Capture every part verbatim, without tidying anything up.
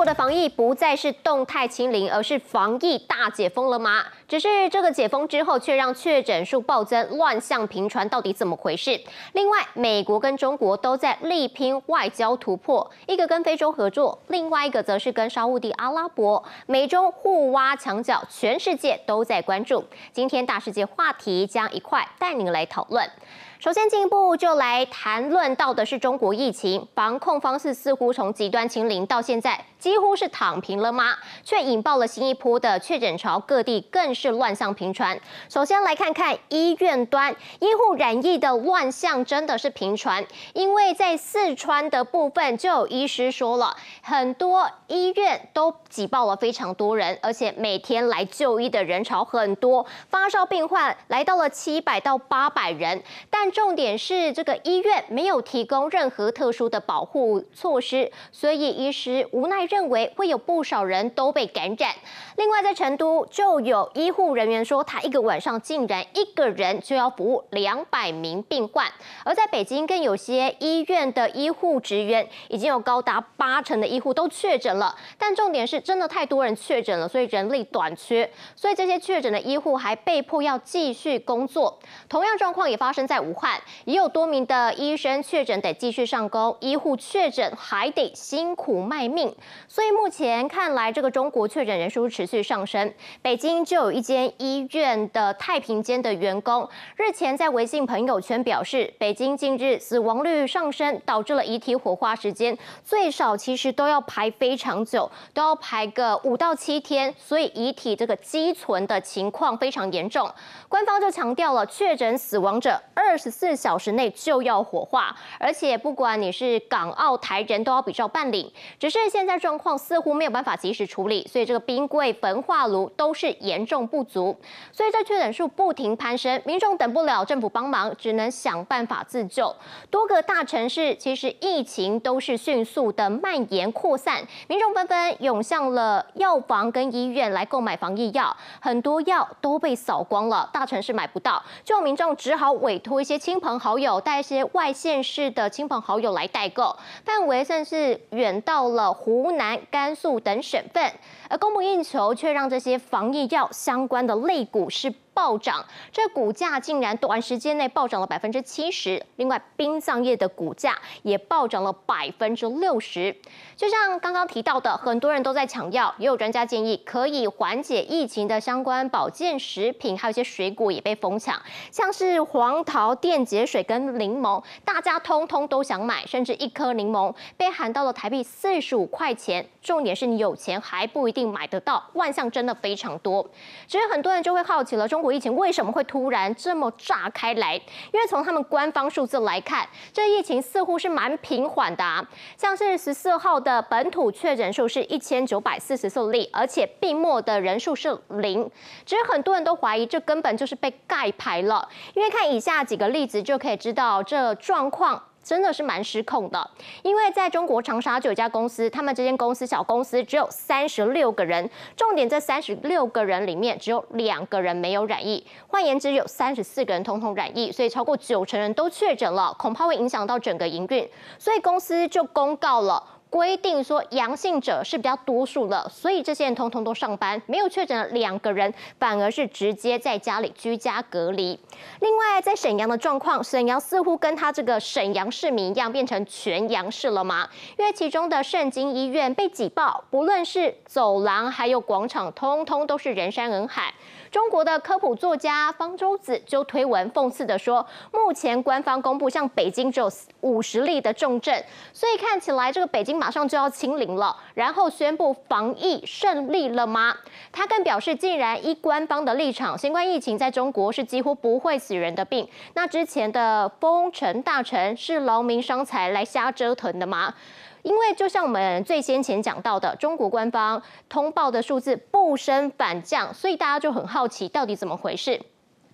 的防疫不再是动态清零，而是防疫大解封了吗？只是这个解封之后，却让确诊数暴增，乱象频传，到底怎么回事？另外，美国跟中国都在力拼外交突破，一个跟非洲合作，另外一个则是跟沙烏地阿拉伯，美中互挖墙脚，全世界都在关注。今天大世界话题将一块带您来讨论。首先，进一步就来谈论到的是中国疫情防控方式，似乎从极端清零到现在几乎是躺平了吗？却引爆了新一波的确诊潮，各地更是乱象频传。首先来看看医院端，医护染疫的乱象真的是频传，因为在四川的部分就有医师说了，很多医院都挤爆了非常多人，而且每天来就医的人潮很多，发烧病患来到了七百到八百人，但重点是这个医院没有提供任何特殊的保护措施，所以医师无奈认为会有不少人都被感染。另外，在成都就有医护人员说，他一个晚上竟然一个人就要服务两百名病患。而在北京，更有些医院的医护职员已经有高达八成的医护都确诊了。但重点是，真的太多人确诊了，所以人力短缺，所以这些确诊的医护还被迫要继续工作。同样状况也发生在武汉，也有多名的医生确诊得继续上工，医护确诊还得辛苦卖命。所以目前看来，这个中国确诊人数持续上升。北京就有一间医院的太平间的员工，日前在微信朋友圈表示，北京近日死亡率上升，导致了遗体火化时间最少其实都要排非常久，都要排个五到七天，所以遗体这个积存的情况非常严重。官方就强调了，确诊死亡者二十四小时内就要火化，而且不管你是港澳台人都要比照办理。只是现在状况似乎没有办法及时处理，所以这个冰柜、焚化炉都是严重不足，所以这确诊数不停攀升，民众等不了政府帮忙，只能想办法自救。多个大城市其实疫情都是迅速的蔓延扩散，民众纷纷涌向了药房跟医院来购买防疫药，很多药都被扫光了，大城市买不到，就有民众只好委托一些亲朋好友，带一些外县市的亲朋好友来代购，范围甚至远到了湖南、甘肃等省份，而供不应求，却让这些防疫药相关的类股是暴涨，这股价竟然短时间内暴涨了百分之七十。另外，殡葬业的股价也暴涨了百分之六十。就像刚刚提到的，很多人都在抢药，也有专家建议可以缓解疫情的相关保健食品，还有一些水果也被疯抢，像是黄桃、电解水跟柠檬，大家通通都想买，甚至一颗柠檬被喊到了台币四十五块钱。重点是你有钱还不一定买得到，乱象真的非常多。只是很多人就会好奇了，中国疫情为什么会突然这么炸开来？因为从他们官方数字来看，这疫情似乎是蛮平缓的啊。像是十四号的本土确诊数是一千九百四十四例，而且病末的人数是零。只是很多人都怀疑这根本就是被盖牌了，因为看以下几个例子就可以知道这状况真的是蛮失控的。因为在中国长沙就有一家公司，他们这间公司小公司只有三十六个人，重点这三十六个人里面只有两个人没有染疫，换言之有三十四个人通通染疫，所以超过九成人都确诊了，恐怕会影响到整个营运，所以公司就公告了，规定说阳性者是比较多数了，所以这些人通通都上班，没有确诊的两个人反而是直接在家里居家隔离。另外，在沈阳的状况，沈阳似乎跟他这个沈阳市民一样，变成全阳市了吗？因为其中的圣经医院被挤爆，不论是走廊还有广场，通通都是人山人海。中国的科普作家方舟子就推文讽刺的说，目前官方公布，像北京只有五十例的重症，所以看起来这个北京马上就要清零了，然后宣布防疫胜利了吗？他更表示，既然依官方的立场，新冠疫情在中国是几乎不会死人的病，那之前的封城大城是劳民伤财来瞎折腾的吗？因为就像我们最先前讲到的，中国官方通报的数字不升反降，所以大家就很好奇到底怎么回事。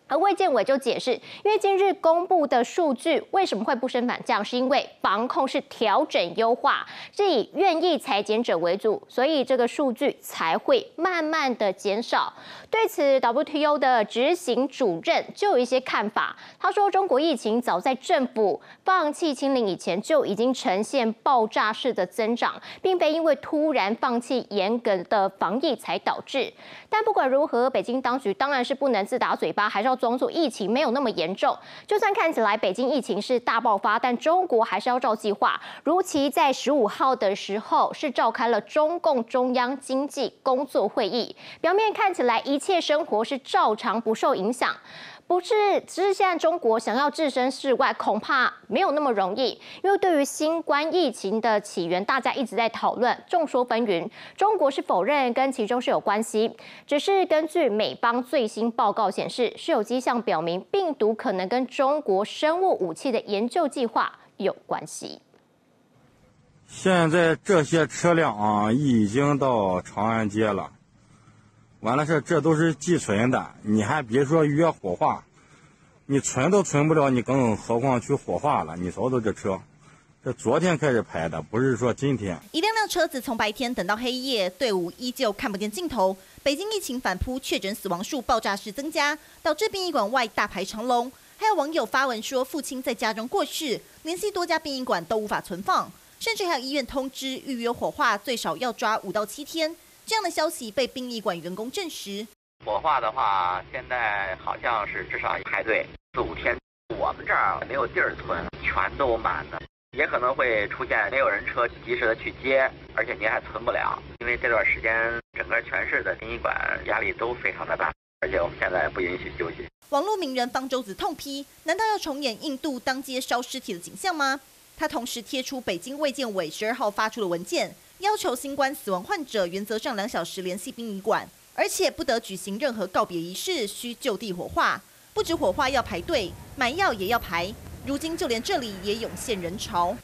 而卫健委就解释，因为近日公布的数据为什么会不升反降，是因为防控是调整优化，是以愿意裁减者为主，所以这个数据才会慢慢的减少。对此 ，W T O 的执行主任就有一些看法。他说，中国疫情早在政府放弃清零以前就已经呈现爆炸式的增长，并非因为突然放弃严格的防疫才导致。但不管如何，北京当局当然是不能自打嘴巴，还是要装作疫情没有那么严重。就算看起来北京疫情是大爆发，但中国还是要照计划，如期在十五号的时候是召开了中共中央经济工作会议。表面看起来一切生活是照常不受影响。不是，只是现在中国想要置身事外，恐怕没有那么容易。因为对于新冠疫情的起源，大家一直在讨论，众说纷纭。中国是否认跟其中是有关系，只是根据美方最新报告显示，是有迹象表明病毒可能跟中国生物武器的研究计划有关系。 现在这些车辆啊，已经到长安街了。完了事，这都是寄存的，你还别说约火化，你存都存不了，你更何况去火化了？你瞅瞅这车，这昨天开始排的，不是说今天。 一辆辆车子从白天等到黑夜，队伍依旧看不见尽头。北京疫情反扑，确诊死亡数爆炸式增加，导致殡仪馆外大排长龙。还有网友发文说，父亲在家中过世，联系多家殡仪馆都无法存放，甚至还有医院通知预约火化最少要抓五到七天。这样的消息被殡仪馆员工证实。 火化的话，现在好像是至少排队四五天。我们这儿没有地儿存，全都满的，也可能会出现没有人车及时的去接，而且您还存不了，因为这段时间整个全市的殡仪馆压力都非常的大，而且我们现在不允许休息。 网络名人方舟子痛批：难道要重演印度当街烧尸体的景象吗？他同时贴出北京卫健委十二号发出的文件，要求新冠死亡患者原则上两小时联系殡仪馆，而且不得举行任何告别仪式，需就地火化。不止火化要排队，买药也要排。如今就连这里也涌现人潮，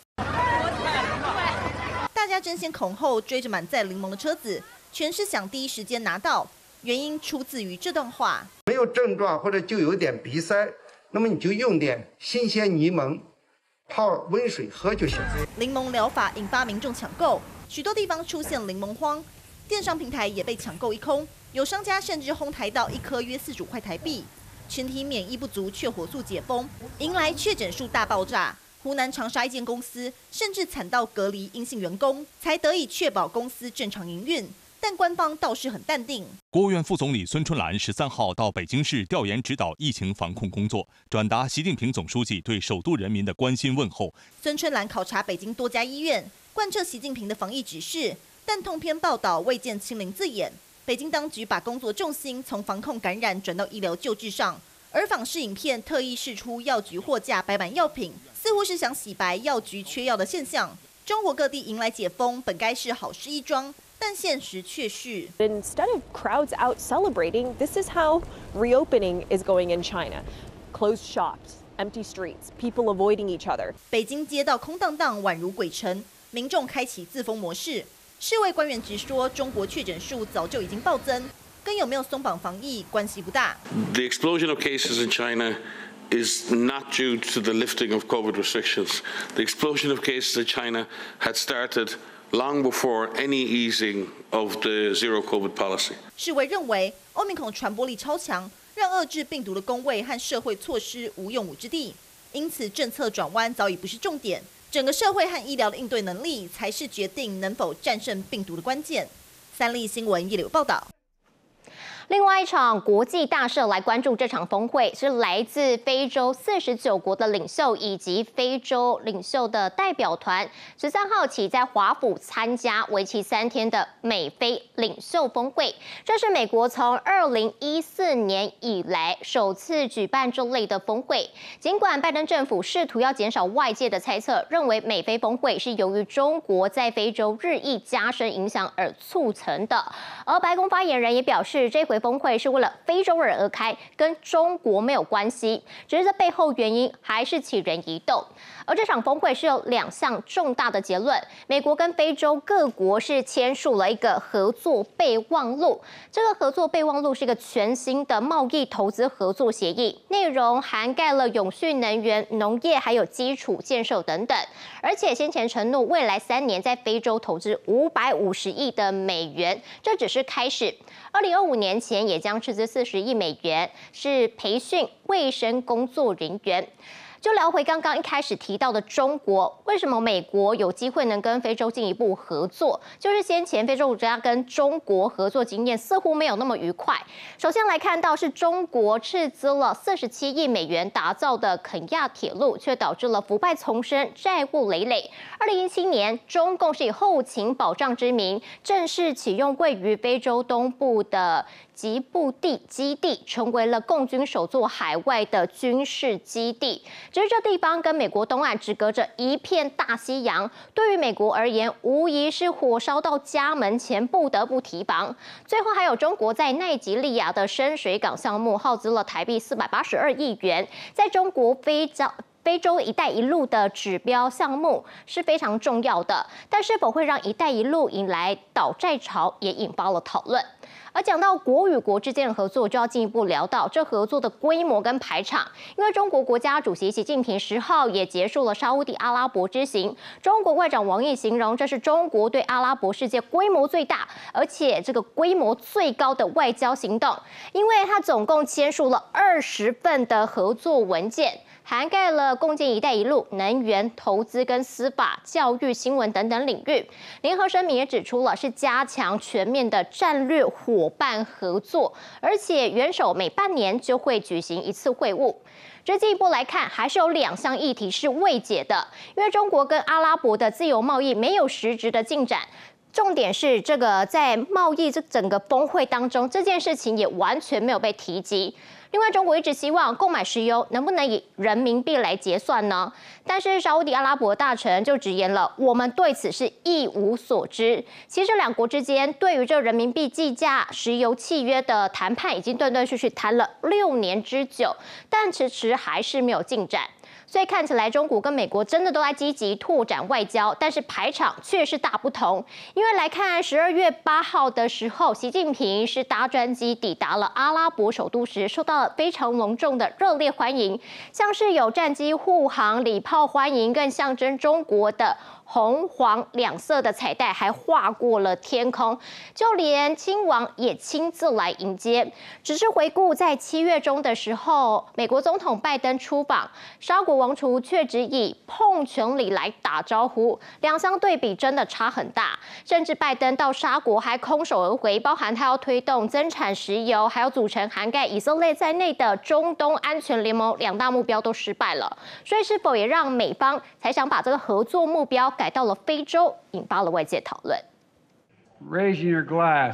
大家争先恐后追着满载柠檬的车子，全是想第一时间拿到。原因出自于这段话： 没有症状或者就有点鼻塞，那么你就用点新鲜柠檬。泡温水喝就行。 柠檬疗法引发民众抢购，许多地方出现柠檬荒，电商平台也被抢购一空，有商家甚至哄抬到一颗约四十五块台币。群体免疫不足却火速解封，迎来确诊数大爆炸。湖南长沙一间公司甚至惨到隔离阴性员工，才得以确保公司正常营运。但官方倒是很淡定。 国务院副总理孙春兰十三号到北京市调研指导疫情防控工作，转达习近平总书记对首都人民的关心问候。 孙春兰考察北京多家医院，贯彻习近平的防疫指示，但通篇报道未见清零字眼。北京当局把工作重心从防控感染转到医疗救治上，而访视影片特意释出药局货架摆满药品，似乎是想洗白药局缺药的现象。中国各地迎来解封，本该是好事一桩。但现实却是 Instead of crowds out celebrating, this is how reopening is going in China. Closed shops, empty streets, people avoiding each other. 北京街道空荡荡，宛如鬼城，民众开启自封模式。世卫官员直说，中国确诊数早就已经暴增，跟有没有松绑防疫关系不大。 The explosion of cases in China is not due to the lifting of COVID restrictions. The explosion of cases in China had started long before any easing of the zero COVID policy. 世卫认为，欧米孔传播力超强，让遏制病毒的工位和社会措施无用武之地，因此政策转弯早已不是重点，整个社会和医疗的应对能力才是决定能否战胜病毒的关键。三立新闻叶柳报道。 另外一场国际大事来关注这场峰会，是来自非洲四十九国的领袖以及非洲领袖的代表团，十三号起在华府参加为期三天的美非领袖峰会。这是美国从二零一四年以来首次举办这类的峰会。尽管拜登政府试图要减少外界的猜测，认为美非峰会是由于中国在非洲日益加深影响而促成的，而白宫发言人也表示，这回峰会是为了非洲人而开，跟中国没有关系，只是这背后原因还是起人疑窦。而这场峰会是有两项重大的结论，美国跟非洲各国是签署了一个合作备忘录。这个合作备忘录是一个全新的贸易投资合作协议，内容涵盖了永续能源、农业还有基础建设等等。而且先前承诺未来三年在非洲投资五百五十亿的美元，这只是开始。二零二五年前也将斥资四十亿美元，是培训卫生工作人员。就聊回刚刚一开始提到的中国，为什么美国有机会能跟非洲进一步合作？就是先前非洲国家跟中国合作经验似乎没有那么愉快。首先来看到是中国斥资了四十七亿美元打造的肯亚铁路，却导致了腐败丛生、债务累累。二零一七年，中共是以后勤保障之名，正式启用位于非洲东部的吉布地基地，成为了共军首座海外的军事基地。只是这地方跟美国东岸只隔着一片大西洋，对于美国而言，无疑是火烧到家门前不得不提防。最后还有中国在奈及利亚的深水港项目，耗资了台币四百八十二亿元，在中国非洲。非洲“一带一路”的指标项目是非常重要的，但是否会让“一带一路”引来倒债潮，也引发了讨论。而讲到国与国之间的合作，就要进一步聊到这合作的规模跟排场。因为中国国家主席习近平十号也结束了沙烏地阿拉伯之行，中国外长王毅形容这是中国对阿拉伯世界规模最大，而且这个规模最高的外交行动，因为他总共签署了二十份的合作文件。涵盖了共建“一带一路”、能源、投资跟司法、教育、新闻等等领域。联合声明也指出了是加强全面的战略伙伴合作，而且元首每半年就会举行一次会晤。这进一步来看，还是有两项议题是未解的，因为中国跟阿拉伯的自由贸易没有实质的进展。重点是这个在贸易这整个峰会当中，这件事情也完全没有被提及。另外，中国一直希望购买石油能不能以人民币来结算呢？但是沙烏地阿拉伯大臣就直言了，我们对此是一无所知。其实两国之间对于这人民币计价石油契约的谈判已经断断续续谈了六年之久，但迟迟还是没有进展。所以看起来，中国跟美国真的都在积极拓展外交，但是排场却是大不同。因为来看十二月八号的时候，习近平是搭专机抵达了阿拉伯首都时，受到了非常隆重的热烈欢迎，像是有战机护航、礼炮欢迎，更象征中国的红黄两色的彩带还划过了天空，就连亲王也亲自来迎接。只是回顾在七月中的时候，美国总统拜登出访，沙国王储却只以碰拳礼来打招呼，两相对比真的差很大。甚至拜登到沙国还空手而回，包含他要推动增产石油，还有组成涵盖以色列在内的中东安全联盟，两大目标都失败了。所以是否也让美方才想把这个合作目标改到了非洲，引发了外界讨论。 Raising your glass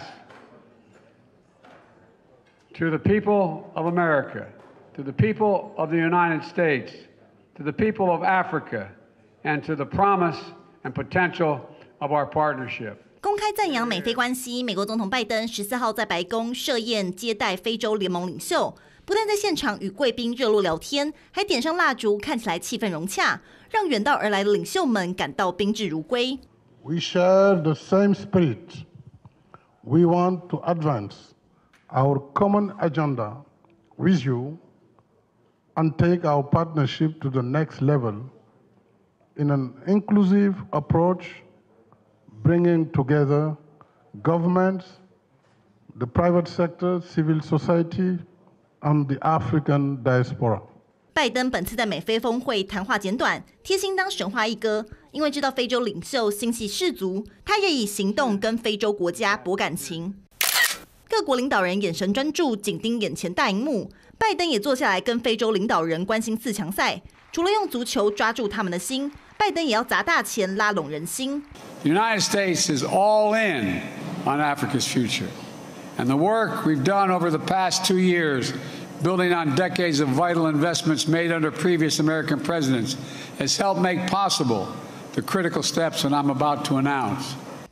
to the people of America, to the people of the United States, to the people of Africa, and to the promise and potential of our partnership. 公开赞扬美非关系，美国总统拜登十四号在白宫设宴接待非洲联盟领袖，不但在现场与贵宾热络聊天，还点上蜡烛，看起来气氛融洽，让远道而来的领袖们感到宾至如归。 We share the same spirit. We want to advance our common agenda with you and take our partnership to the next level in an inclusive approach, bringing together governments, the private sector, civil society, and the African diaspora. 拜登本次在美非峰会谈话简短，贴心当神话一哥，因为知道非洲领袖心系士族，他也以行动跟非洲国家博感情。各国领导人眼神专注，紧盯眼前大荧幕。拜登也坐下来跟非洲领导人关心四强赛，除了用足球抓住他们的心，拜登也要砸大钱拉拢人心。 The United States is all in on Africa's future, and the work we've done over the past two years, building on decades of vital investments made under previous American presidents, has helped make possible the critical steps that I'm about to announce.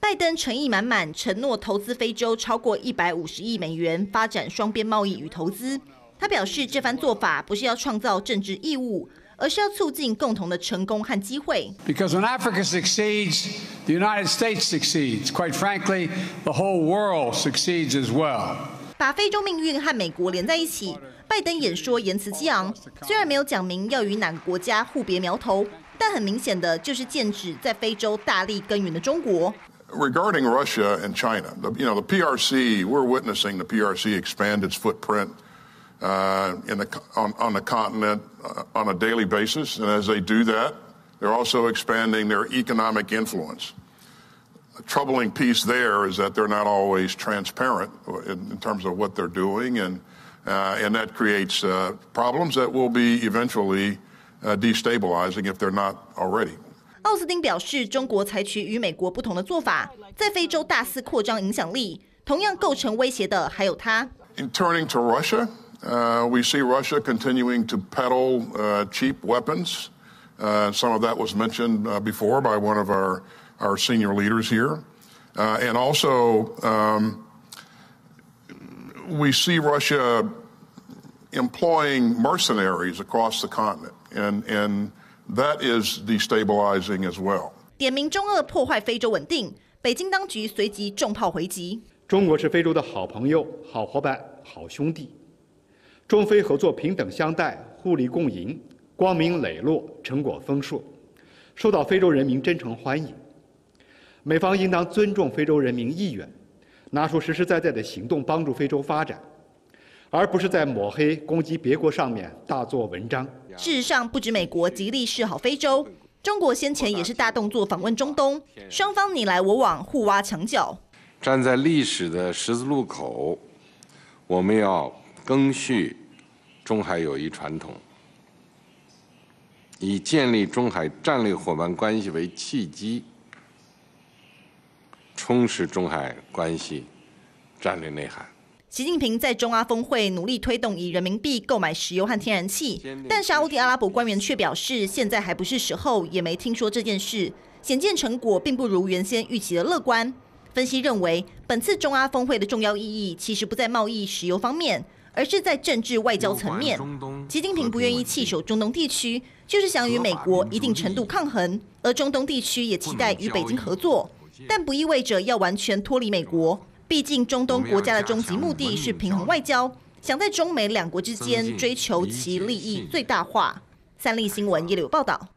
拜登诚意满满，承诺投资非洲超过一百五十亿美元，发展双边贸易与投资。他表示，这番做法不是要创造政治义务，而是要促进共同的成功和机会。 Because when Africa succeeds, the United States succeeds. Quite frankly, the whole world succeeds as well. 把非洲命运和美国连在一起，拜登演说言辞激昂，虽然没有讲明要与哪个国家互别苗头，但很明显的就是剑指在非洲大力耕耘的中国。 Regarding Russia and China, the, you know, the P R C, we're witnessing the P R C expand its footprint uh, in the, on, on the continent uh, on a daily basis. And as they do that, they're also expanding their economic influence. A troubling piece there is that they're not always transparent in, in terms of what they're doing, and, uh, and that creates uh, problems that will be eventually uh, destabilizing if they're not already. 奥斯汀表示，中国采取与美国不同的做法，在非洲大肆扩张影响力，同样构成威胁的还有他。 In turning to Russia, uh, we see Russia continuing to peddle uh, cheap weapons. Uh, some of that was mentioned uh, before by one of our, our senior leaders here. Uh, and also, um, we see Russia employing mercenaries across the continent. And, and That is destabilizing as well. 点名中俄破坏非洲稳定，北京当局随即重炮回击。 中国是非洲的好朋友、好伙伴、好兄弟，中非合作平等相待、互利共赢，光明磊落，成果丰硕，受到非洲人民真诚欢迎。美方应当尊重非洲人民意愿，拿出实实在在的行动帮助非洲发展，而不是在抹黑、攻击别国上面大做文章。 事实上，不止美国极力示好非洲，中国先前也是大动作访问中东，双方你来我往，互挖墙脚。 站在历史的十字路口，我们要赓续中海友谊传统，以建立中海战略伙伴关系为契机，充实中海关系战略内涵。 习近平在中阿峰会努力推动以人民币购买石油和天然气，但沙烏地阿拉伯官员却表示，现在还不是时候，也没听说这件事，显见成果并不如原先预期的乐观。分析认为，本次中阿峰会的重要意义其实不在贸易、石油方面，而是在政治外交层面。习近平不愿意弃守中东地区，就是想与美国一定程度抗衡，而中东地区也期待与北京合作，但不意味着要完全脱离美国。毕竟，中东国家的终极目的是平衡外交，想在中美两国之间追求其利益最大化。三立新闻一流报道。